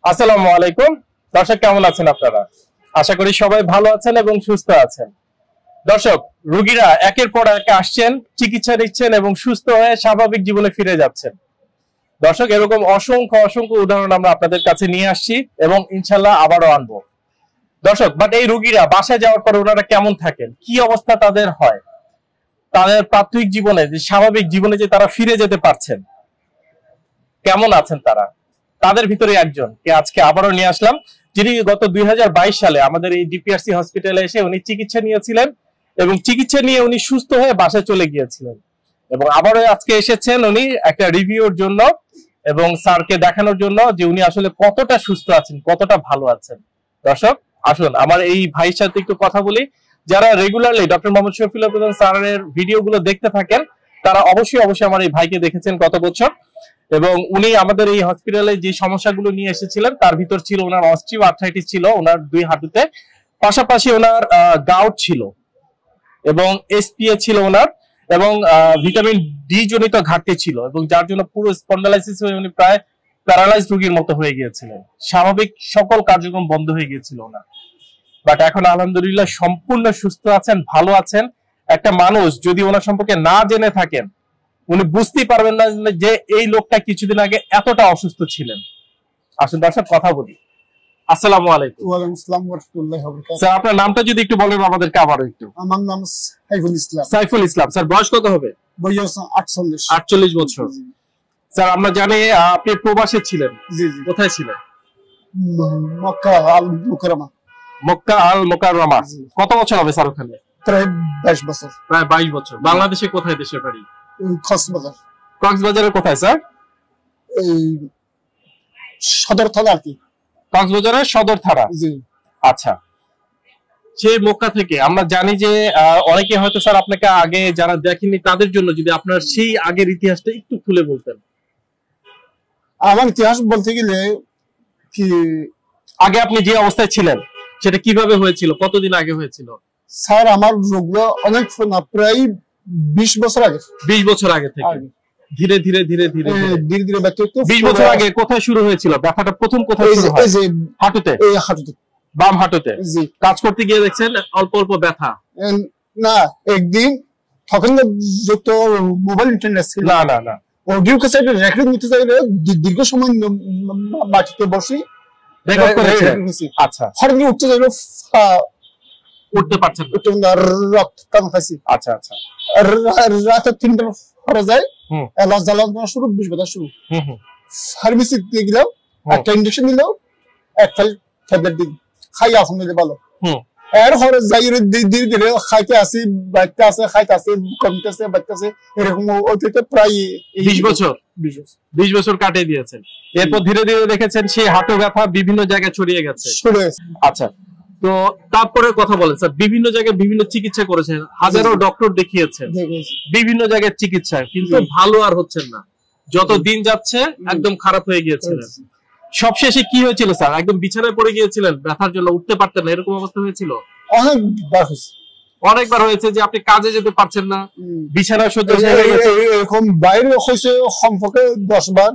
আসসালামু আলাইকুম। দর্শক কেমন আছেন আপনারা? আশা করি সবাই ভালো আছেন এবং সুস্থ আছেন। দর্শক, রোগীরা একের পর এক আসছেন, চিকিৎসা নিচ্ছেন এবং সুস্থ হয়ে স্বাভাবিক জীবনে ফিরে যাচ্ছেন। দর্শক, এরকম অসংখ্য অসংখ্য উদাহরণ আমরা আপনাদের কাছে নিয়ে আসছি এবং ইনশাল্লাহ আবারও আনবো। দর্শক, বাট এই রোগীরা বাসায় যাওয়ার পর ওনারা কেমন থাকেন, কি অবস্থা তাদের হয়, তাদের প্রাথমিক জীবনে যে স্বাভাবিক জীবনে যে তারা ফিরে যেতে পারছেন, কেমন আছেন তারা, তাদের ভিতরে একজনকে আজকে আবারও নিয়ে আসলাম, যিনি গত 2022 সালে আমাদের এই ডিপিআরসি হসপিটালে এসে উনি চিকিৎসা নিয়েছিলেন এবং চিকিৎসা নিয়ে উনি সুস্থ হয়ে বাসায় চলে গিয়েছিলেন এবং আবারও আজকে এসেছেন উনি একটা রিভিউর জন্য এবং স্যারকে দেখানোর জন্য যে উনি আসলে কতটা সুস্থ আছেন, কতটা ভালো আছেন। দর্শক আসুন আমার এই ভাইয়ের সাথে একটু কথা বলি। যারা রেগুলারলি ডক্টর মোহাম্মদ শফিউল্লাহ প্রধান স্যারের ভিডিওগুলো দেখতে থাকেন তারা অবশ্যই আমার এই ভাইকে দেখেছেন গত বছর, এবং উনি আমাদের এই হসপিটালে যে সমস্যাগুলো নিয়ে এসেছিলেন তার ভিতর ছিল ওনার অস্টিও আর্থ্রাইটিস ছিল ওনার দুই হাঁটুতে, পাশাপাশি ওনার গাউট ছিল এবং এসপিএ ছিল ওনার, এবং ভিটামিন ডি জনিত ঘাটতি ছিল এবং যার জন্য পুরো স্পন্ডালাইসিস হয়ে উনি প্রায় প্যারালাইজড রোগীর মতো হয়ে গিয়েছিলেন। স্বাভাবিক সকল কার্যক্রম বন্ধ হয়ে গিয়েছিল ওনার। বাট এখন আলহামদুলিল্লাহ সম্পূর্ণ সুস্থ আছেন, ভালো আছেন। একটা মানুষ যদি ওনার সম্পর্কে না জেনে থাকেন উনি বুঝতেই পারবেন না যে এই লোকটা কিছুদিন আগে এতটা অসুস্থ ছিলেন। আসুন দর্শক কথা বলি। আসসালামু আলাইকুম। ওয়ালাইকুম আসসালাম ওয়া রাহমাতুল্লাহি ওয়া বারাকাতুহু। স্যার আপনার নামটা যদি একটু বলেন আমাদেরকে আবারও একটু। আমার নাম সাইফুল ইসলাম। সাইফুল ইসলাম। স্যার বয়স কত হবে? বয়স 48। 48 বছর। স্যার আমরা জানি আপনি প্রবাসে ছিলেন। জি জি। কোথায় ছিলেন? মক্কা আল মুকাররমা। মক্কা আল মুকাররমা। কত বছর হবে স্যার ওখানে? প্রায় 22 বছর। প্রায় 22 বছর। বাংলাদেশে কোথায় দেশের বাড়ি? কক্সবাজার। কক্সবাজারের কোথায় স্যার? এই সদর থানা আর কি। কক্সবাজারের সদর থানা। জি। আচ্ছা, সেই মক্কা থেকে আমরা জানি যে অনেকে হয়তো স্যার আপনাকে আগে যারা দেখেননি তাদের জন্য যদি আপনার সেই আগের ইতিহাসটা একটু খুলে বলতেন। আমার ইতিহাস বলতে গেলে কি আগে আপনি যে অবস্থায় ছিলেন সেটা কিভাবে হয়েছিল, কতদিন আগে হয়েছিল? স্যার আমার রোগগুলো অনেক প্রায় 20 বছর আগে। 20 বছর আগে থেকে ধীরে ধীরে ধীরে ধীরে ধীরে ধীরে ব্যথা। 20 বছর আগে কোথায় শুরু হয়েছিল ব্যথাটা? প্রথম কোথায় শুরু হয়? এই যে হাঁটুতে। এই হাঁটুতে। বাম হাঁটুতে। জি। কাজ করতে গিয়ে দেখছেন অল্প অল্প ব্যথা? না, একদিন তখন যত মোবাইল ইন্টারনেট ছিল না না না, অডিও ক্যাসেট রেকর্ডিং নিতে চাইলে দীর্ঘ সময় মাটিতে বসে রেকর্ড করেছেন। আচ্ছা, হঠাৎ উঠতে চাইলে উঠতে পারছেন না, রক্ত টান খাইছি। আচ্ছা আচ্ছা। রাতে 3টার পরে যায় লস জ্বালানো শুরু, বিষ ব্যথা শুরু। ফার্মেসিতে গেলাম, একটা ইঞ্জেকশন দিল, একটা ট্যাবলেট দিল, খাই এখন ভালো। এর পরে যাই ধীরে ধীরে খাইতে আসি, বাড়তে আছে, খাইতে আসে, কমতেছে, বাড়তেছে, এরকম প্রায় 20 বছর 20 বছর কাটিয়ে দিয়েছেন। এরপর ধীরে ধীরে দেখেছেন সেই হাঁটু ব্যথা বিভিন্ন জায়গায় ছড়িয়ে গেছে। আচ্ছা, তো তারপরে কথা বলেন স্যার, বিভিন্ন জায়গায় বিভিন্ন চিকিৎসা করেছেন, হাজারো ডক্টর দেখিয়েছেন, বিভিন্ন জায়গায় চিকিৎসা, কিন্তু ভালো আর হচ্ছেন না। যত দিন যাচ্ছে একদম খারাপ হয়ে গিয়েছিলেন। সবশেষে কি হয়েছিল স্যার? একদম বিছানায় পড়ে গিয়েছিলেন ব্যথার জন্য, উঠতে পারতেন না, এরকম অবস্থা হয়েছিল? অনেকবার হয়েছে যে আপনি কাজে যেতে পারছেন না, বিছানায় শয্যাশায়ী হয়ে গেছেন। এরকম বাইরে হয়েছে সম্পর্কে 10 বার।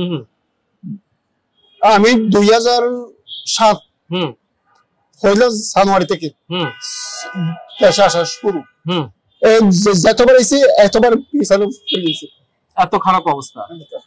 আমি 2007 পয়লা জানুয়ারি থেকে দেশে আসা শুরু। যতবার এসে এতবার পিছানো হয়ে গেছে, এত খারাপ অবস্থা।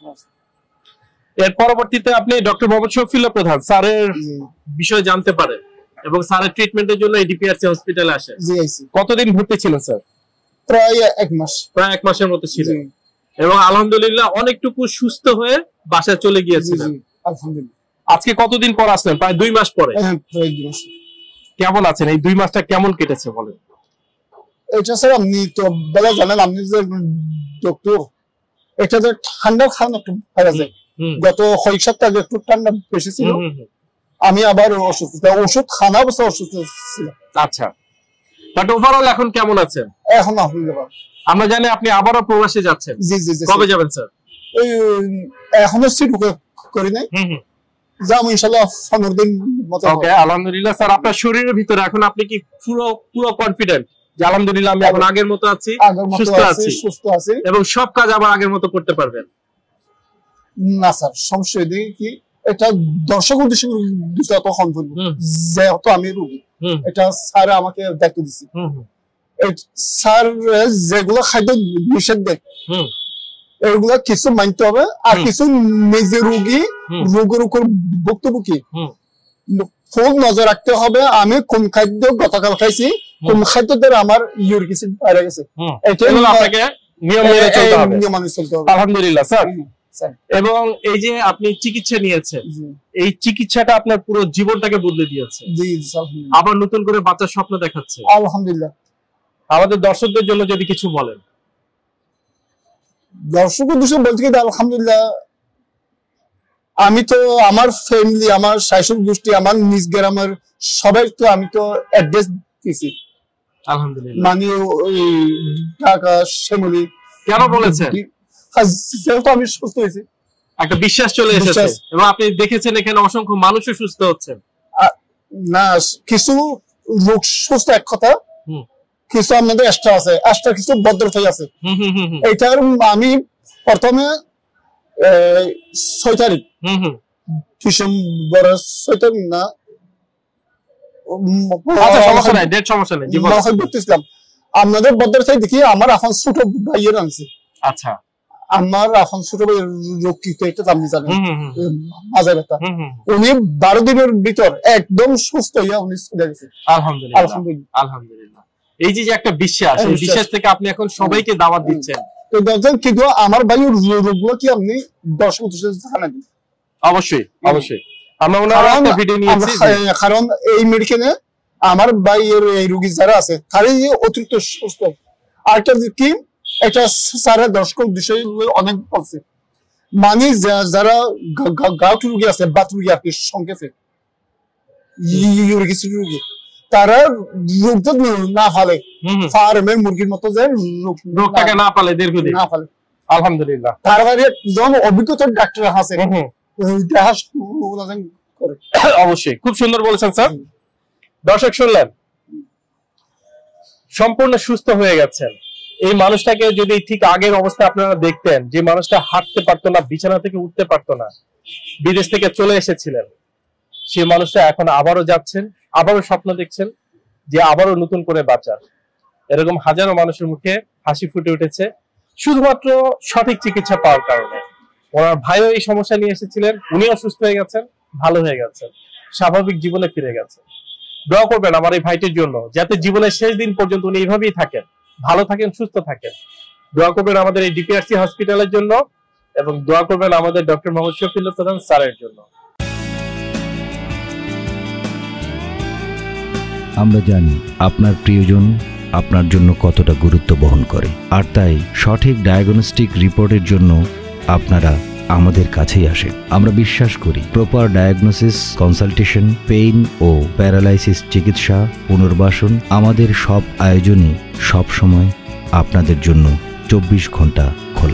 এর পরবর্তীতে আপনি ডক্টর মোহাম্মদ শফিউল্লাহ প্রধান স্যারের বিষয় জানতে পারেন এবং স্যারের ট্রিটমেন্টের জন্য এই ডিপিআরসি হসপিটালে আসেন। কতদিন ভর্তি ছিলেন স্যার? প্রায় 1 মাস। প্রায় 1 মাসের মতো ছিলেন এবং আলহামদুলিল্লাহ অনেকটুকু সুস্থ হয়ে বাসায় চলে গিয়েছিলেন। আলহামদুলিল্লাহ। আজকে কতদিন পর আসলেন? প্রায় 2 মাস পরে। প্রায় 2 মাস। কেমন আছেন? এই 2 মাসটা কেমন কেটেছে বলেন? এটা স্যার আপনি তো বলা জানেন, আপনি যে ডক্টর, এটা যে ঠান্ডা খান একটু পাওয়া যায়। গত কয়েক সপ্তাহ আগে একটু ঠান্ডা বেশি ছিল, আমি আবার অসুস্থ, ওষুধ খানা অবস্থা অসুস্থ ছিলাম। আচ্ছা, বাট ওভারঅল এখন কেমন আছেন? এখন আলহামদুলিল্লাহ। আমরা জানি আপনি আবারও প্রবাসে যাচ্ছেন। জি জি জি। কবে যাবেন স্যার? এখনো সিট বুক করি নাই, যাবো ইনশাআল্লাহ 15 দিন মতো। ওকে, আলহামদুলিল্লাহ। স্যার আপনার শরীরের ভিতরে এখন আপনি কি পুরো কনফিডেন্ট যে আলহামদুলিল্লাহ আমি এখন আগের মতো আছি, সুস্থ আছি এবং সব কাজ আবার আগের মতো করতে পারবেন? না স্যার, সমস্যা এদিকে কি এটা দর্শক উদ্দেশ্যে তখন বলবো যেহেতু আমি রোগী, এটা স্যার আমাকে দায়িত্ব দিচ্ছে। স্যার যেগুলো খাদ্য নিষেধ দেয় এগুলা কিছু মানতে হবে, আর কিছু নিজে রোগী রোগের উপর ভুক্তভোগী খুব নজর রাখতে হবে। আমি কোন খাদ্য গতকাল খাইছি, কোন খাদ্য দ্বারা আমার ইউরিক অ্যাসিড বেড়ে গেছে, নিয়ম মেনে চলতে হবে। আলহামদুলিল্লাহ স্যার। এবং এই যে আপনি চিকিৎসা নিয়েছেন, এই চিকিৎসাটা আপনার পুরো জীবনটাকে বদলে দিয়েছে, আবার নতুন করে বাচ্চার স্বপ্ন দেখাচ্ছে। আলহামদুলিল্লাহ। আমাদের দর্শকদের জন্য যদি কিছু বলেন। দর্শক উদ্দেশ্যে বলতে গেলে আলহামদুলিল্লাহ, আমি তো আমার ফ্যামিলি, আমার শাশুড় গোষ্ঠী, আমার নিজ গ্রামের সবাই তো আমি তো অ্যাড্রেস দিয়েছি আলহামদুলিল্লাহ। মানে ওই ঢাকা শ্যামলী। কেন বলেছেন? যেহেতু আমি সুস্থ হয়েছি, একটা বিশ্বাস চলে এসেছে এবং আপনি দেখেছেন এখানে অসংখ্য মানুষও সুস্থ হচ্ছেন। না, কিছু লোক সুস্থ এক কথা, কিছু আমাদের এক্সট্রা আছে, এক্সট্রা কিছু ভদ্রতাই আছে। এইটার আমি প্রথমে 6 তারিখ ডিসেম্বরের 6 তারিখ না ঘুরতেছিলাম, আপনাদের ভদ্রতাই দেখি আমার এখন ছোট ভাইয়ের আনছে। আচ্ছা, আমার এখন ছোট ভাইয়ের রক্ষিত, এটা আপনি জানেন, মাঝে ব্যথা। উনি 12 দিনের ভিতর একদম সুস্থ হইয়া উনি চলে গেছে। আলহামদুলিল্লাহ আলহামদুলিল্লাহ। এই যে একটা বিশ্বাস, এই বিশ্বাস থেকে আপনি এখন সবাইকে দাওয়াত দিচ্ছেন। কিন্তু আমার ভাইয়ের রোগগুলো কি আপনি দর্শক জানান? অবশ্যই অবশ্যই, আমরা ওনার একটা ভিডিও নিয়েছি, কারণ এই মেডিকেলে আমার ভাইয়ের এই রোগী যারা আছে তারই অতিরিক্ত সুস্থ। আরেকটা কি, এটা সারা দর্শক বিষয় অনেক বলছে, মানে যারা গাউট রোগী আছে, বাত রোগী আর কি সংক্ষেপে ইউরিক অ্যাসিড রোগী, তারা রোগটা না ফালে, ফার্মের মুরগির মতো যে রোগটাকে না পালে দীর্ঘদিন না পালে। আলহামদুলিল্লাহ। তার বাইরে যখন অভিজ্ঞতা ডাক্তার আছে অবশ্যই, খুব সুন্দর বলেছেন স্যার। দর্শক শুনলেন, সম্পূর্ণ সুস্থ হয়ে গেছেন। এই মানুষটাকে যদি ঠিক আগের অবস্থা আপনারা দেখতেন, যে মানুষটা হাঁটতে পারতো না, বিছানা থেকে উঠতে পারতো না, বিদেশ থেকে চলে এসেছিলেন, সেই মানুষটা এখন আবারও যাচ্ছেন, আবারও স্বপ্ন দেখছেন যে আবারও নতুন করে বাঁচার। এরকম হাজারো মানুষের মুখে হাসি ফুটে উঠেছে শুধুমাত্র সঠিক চিকিৎসা পাওয়ার কারণে। ওনার ভাইও এই সমস্যা নিয়ে এসেছিলেন, উনিও সুস্থ হয়ে গেছেন, ভালো হয়ে গেছেন, স্বাভাবিক জীবনে ফিরে গেছেন। দোয়া করবেন আমার এই ভাইটির জন্য, যাতে জীবনের শেষ দিন পর্যন্ত উনি এইভাবেই থাকেন, ভালো থাকেন, সুস্থ থাকেন। দোয়া করবেন আমাদের এই ডিপিআরসি হসপিটালের জন্য, এবং দোয়া করবেন আমাদের ডক্টর মোহাম্মদ শফিউল্লাহ প্রধান স্যারের জন্য। আমরা জানি আপনার প্রিয়জন আপনার জন্য কতটা গুরুত্ব বহন করে, আর তাই সঠিক ডায়াগনস্টিক রিপোর্টের জন্য আপনারা আমাদের কাছেই আসেন। আমরা বিশ্বাস করি প্রপার ডায়াগনোসিস, কনসালটেশন, পেইন ও প্যারালাইসিস চিকিৎসা, পুনর্বাসন, আমাদের সব আয়োজনই সব সময় আপনাদের জন্য 24 ঘন্টা খোলা।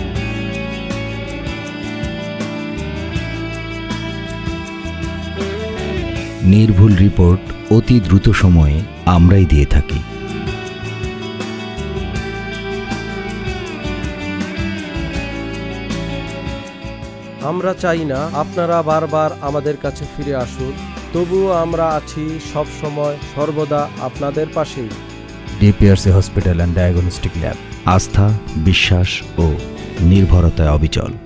নির্ভুল রিপোর্ট অতি দ্রুত সময়ে আমরাই দিয়ে থাকি। আমরা চাই না আপনারা বারবার আমাদের কাছে ফিরে আসুন, তবুও আমরা আছি সব সময় সর্বদা আপনাদের পাশেই। DPRC hospital and diagnostic lab, আস্থা, বিশ্বাস ও নির্ভরতায় অবিচল।